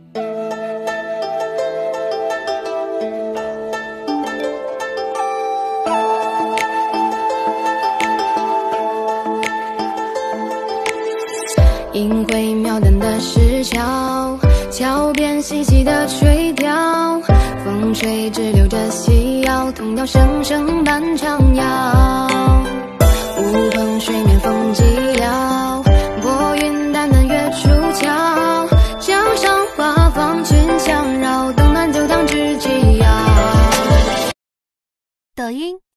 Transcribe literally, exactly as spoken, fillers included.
隐晦描淡的石桥，桥边细细的垂钓，风吹直流着细腰，童谣声声伴长摇。乌篷水面风寂寥，拨云淡淡月出桥，江上花房群相绕，东南酒堂知己遥。 抖音。